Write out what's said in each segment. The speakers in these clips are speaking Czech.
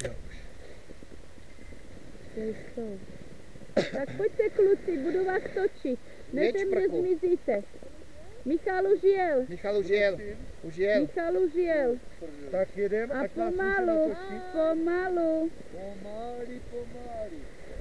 Tak pojďte kluci, budu vás točit. Ne, že mě zmizíte. Michal už jel. Michal už jel. Už jel. Michal už jel. Tak jedem. A pomalu, pomalu. Pomáli, pomáli.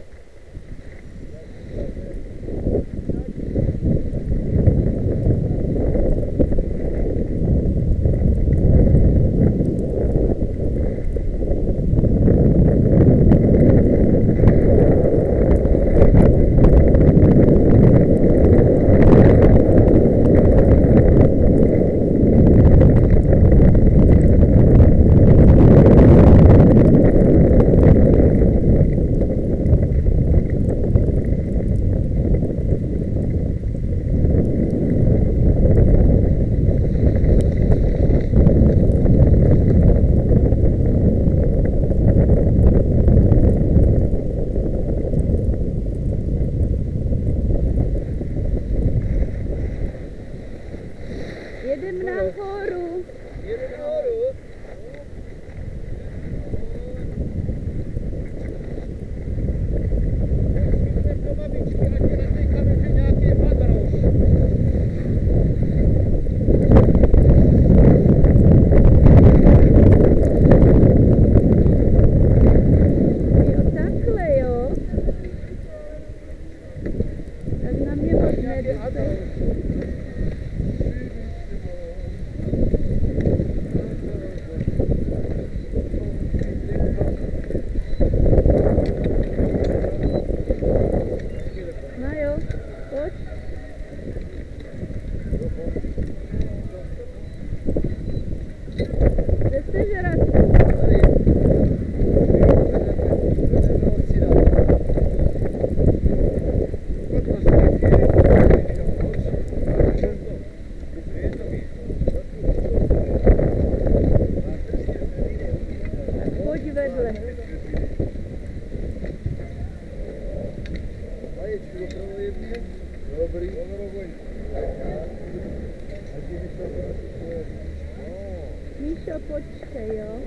Míšo, počkej, jo.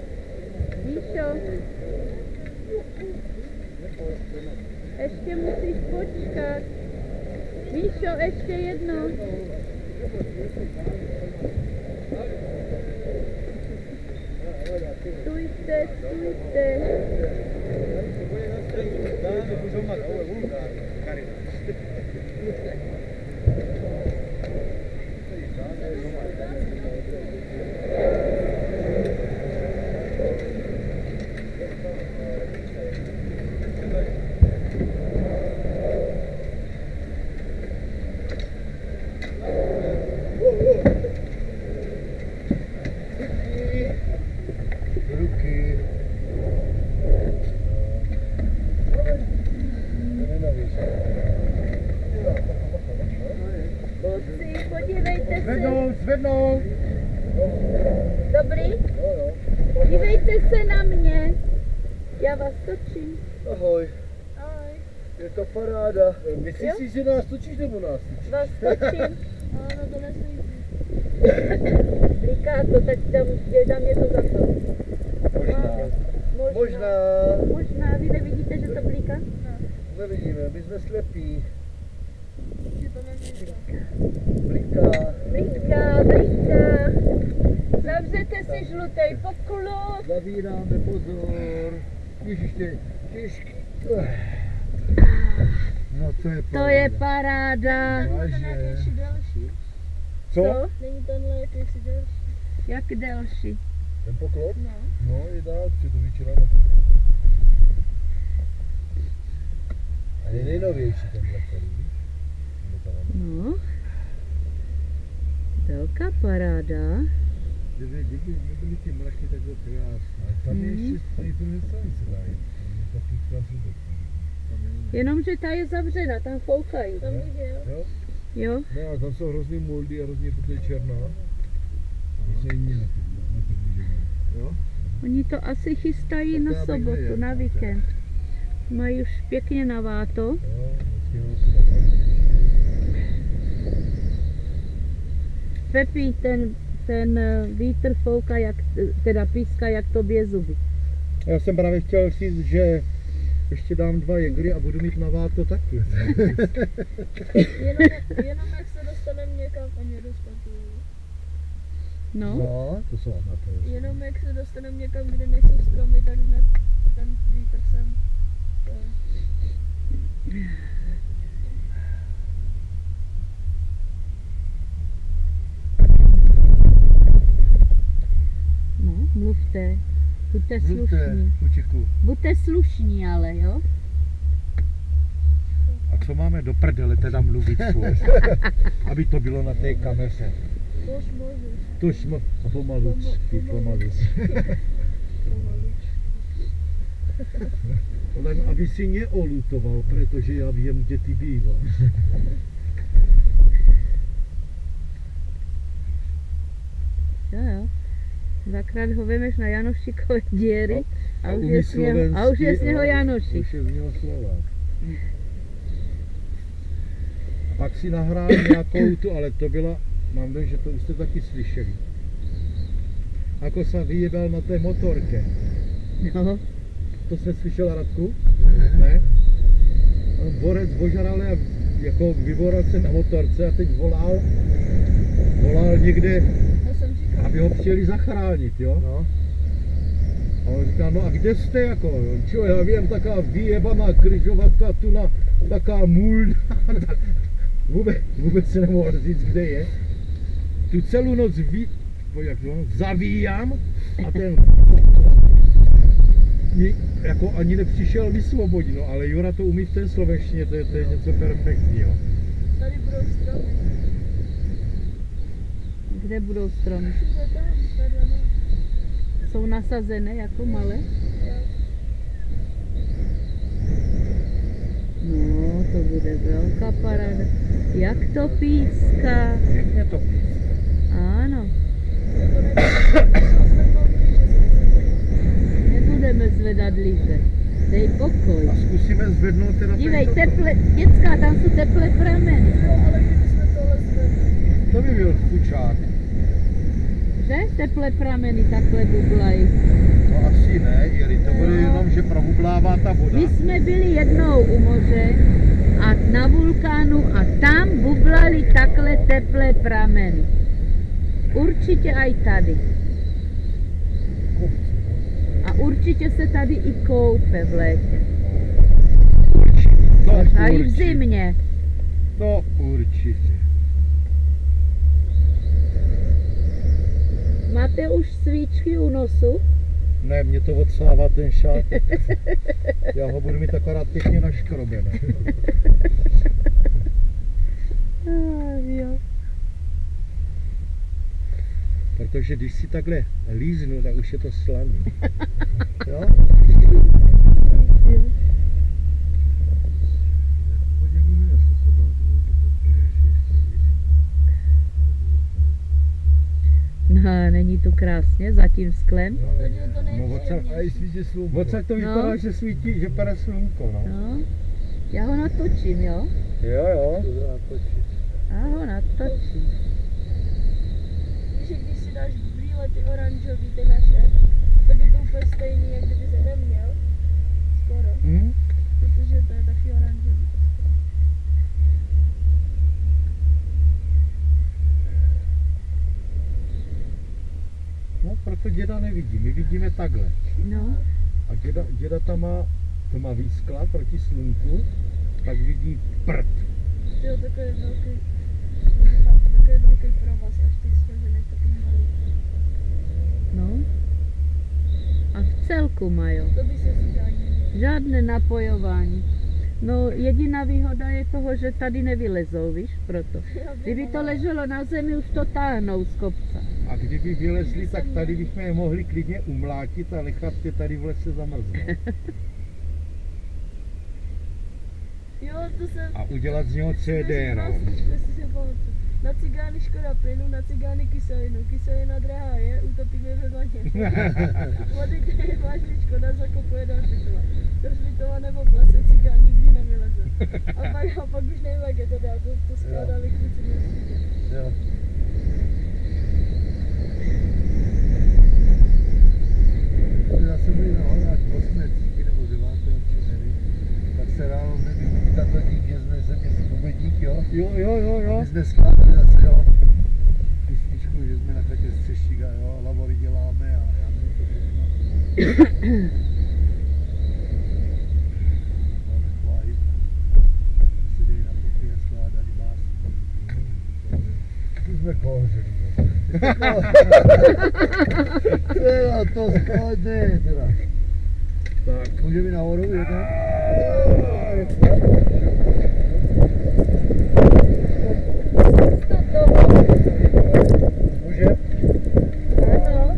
Míšo. Ještě musíš počkat. Míšo, ještě jedno. Stůjte, stůjte. Zvednou. Dobrý? Dívejte se na mě. Já vás točím. Ahoj. Ahoj. Je to paráda. Myslíš si, že nás točíš nebo nás točíš? Vás točím. Ano, to nesmí. Bliká to, tak dám je to za to. Možná. Vy nevidíte, že to bliká? No. Nevidíme, my jsme slepí. Bliká. Zavřete si žlutej poklop. Zavíráme, pozor. Ježiště, těžký. No to je paráda. To je paráda. Vážně. Co? Není tenhle jakýsi delší. Jak delší? Ten poklop? No. No, je dál, při to vyčeráme. A je nejnovější tenhle který, víš? No. Velká paráda. Kdyby nebyly ty mraky takhle krásné. A tam je ještě tady to nestrany se dají. Je taky krásný doktor. Jenomže ta je zavřena, tam foukají. Tam viděl. Jo? Jo? Ne, a tam jsou hrozný moldy a hrozně to je černá. To se jiní jo? Oni to asi chystají na sobotu, na víkend. Mají už pěkně naváto. Pepy, ten vítr fouká, teda píská jak tobě zuby. Já jsem právě chtěl říct, že ještě dám 2 jegry a budu mít na váto taky. Jenom jak se dostaneme někam a nedostatují. No. To jsou amatéři. Jenom jak se dostaneme někam, kde nejsou stromy, tak hned ten vítr sem. No, mluvte. Buďte slušní. Buďte slušní, ale jo? A co máme do prdele teda mluvit furt? Aby to bylo na té kameře. Tož můžeš. Pomalučky. Len aby si neolutoval, protože já vím, kde ty býváš. Jo. Dvakrát ho vemeš na Janošikové děry a už je z něho Janošik. Už je z něho Slovák. Pak si nahrál nějakou tu, ale to byla, mám dojem, že to už jste taky slyšeli. Ako se vyjebal na té motorke. No. To jste slyšela, Radku? Ne? Borec ožral a jako vyboral se na motorce a teď volal někde, aby ho přijeli zachránit, jo? No. A on říká, no a kde jste jako? Čo, já vím, taká vyjebaná kryžovatka, tu na taká můlna. Vůbec se nemohl říct, kde je. Tu celou noc zavíjám a ten jako ani nepřišel vysvobodit, no, ale Jura to umí v té slovenštině, to je něco perfektního. Tady budou stromy. Kde budou stromy? Jsou nasazené jako malé? No, to bude velká paráda. Jak to píská? Pěkně to píská. Ano. Nebudeme zvedat lyže. Dej pokoj. A zkusíme zvednout teda... Dívej, teple, děcka, tam jsou teplé prameny. Jo, ale kdybychom tohle zvedli. To by byl fučák. Že? Teplé prameny takhle bublají. No asi ne, Jiri, to bude jenom, že probublává ta voda. My jsme byli jednou u moře a na vulkánu a tam bublali takhle teplé prameny. Určitě aj tady. A určitě se tady i koupe v létě. A i v zimě. To určitě. Máte už svíčky u nosu? Ne, mě to odsává ten šátek. Já ho budu mít akorát pěkně naškrobené. Jo. Protože když si takhle líznu, tak už je to slaný. Jo? No, není to krásně za tím sklem? Odsaď to vypadá, že svítí, že pere slunko, no. No. Já ho natočím, jo? Jo. Já ho natočím. Víš, když si dáš brýle ty oranžový, ty naše, tak je to úplně stejný, jak kdyby se neměl. Skoro. Protože to je taky oranžový. No, proto děda nevidí, my vidíme takhle. No. A děda tam má výskla proti slunku, tak vidí prd. Jo, takový velký provaz, až ty složený takový malý. No. A v celku mají. To by se říkali. Žádné napojování. No, jediná výhoda je toho, že tady nevylezou, víš, proto. Kdyby to leželo na zemi, už to táhnou z kopce. A kdyby vylezli, tak tady bychom je mohli klidně umlátit a nechat je tady v lese zamrznout. Jo, to jsem... A udělat z něho CD-rom. Na cigány škoda plynu, na cigány kyselinu. Kyselina drahá je, utopíme ve vaně. Vody, který je vážně škoda, zakopuje do hřbitova. Do hřbitova nebo v lese cigán nikdy nevyleze. A pak už nevím, jak je to dál, to skládali kluci do hřbitě. Jo. Já jsem byl na horách, Jo. My jsme skládali zase, jo, písničku, že jsme na chatě střeštíka, jo, lavory děláme a já nevím, co všechno. Seděli na pokryje, skládali básní. Tu jsme kouřili, jo. Teda, to skladne, teda. Tak. Můžeme jít nahoru, jedno? Může? Ano.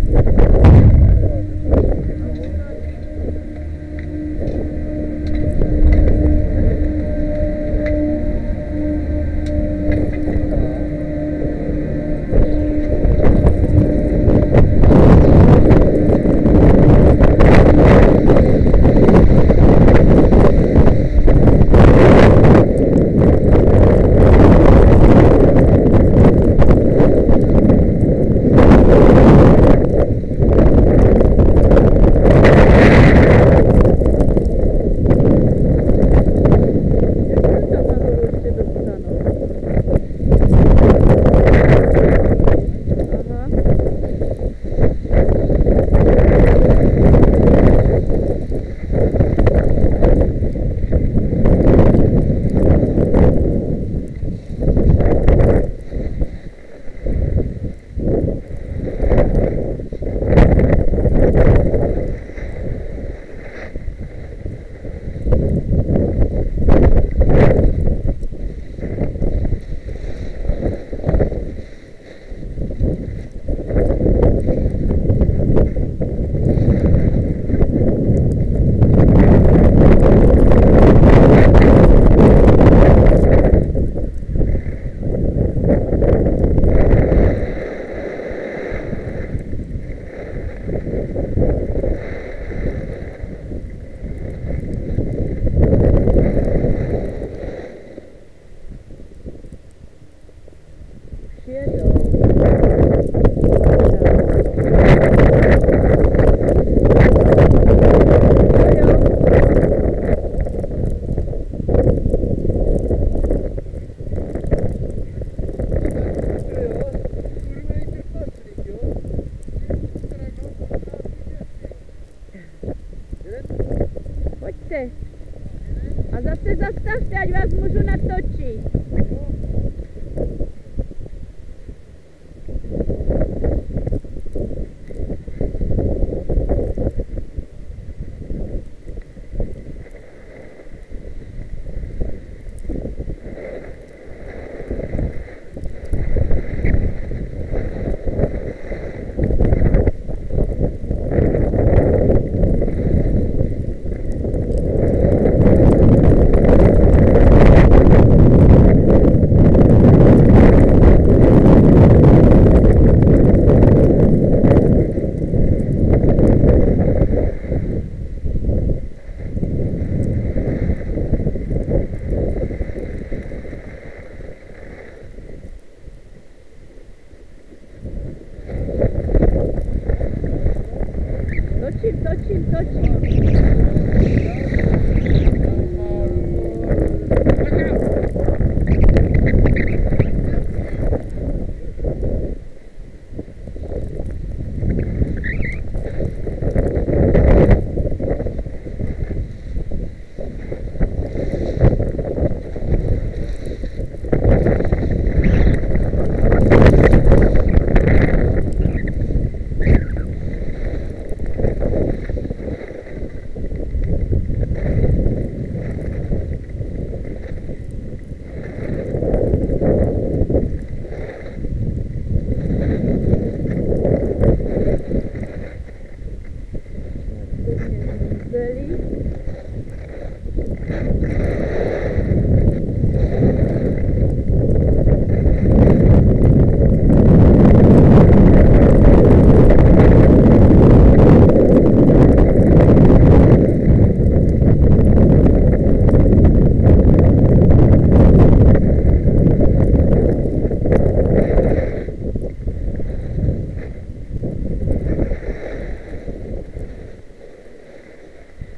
Pojďte. A zase zastavte, ať vás můžu natočit. Točím.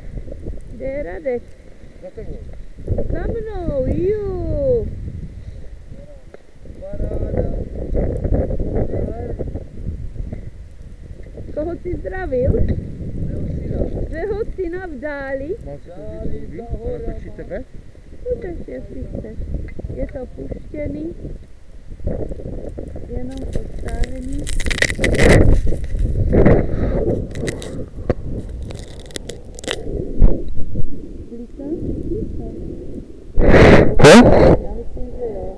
Za mnou, jo. koho si zdravil? Svého syna v dáli? Natočí tebe? Ukaž, jestli chceš. Je to puštěný. Jenom postavený. Klika? Já myslím, že jo.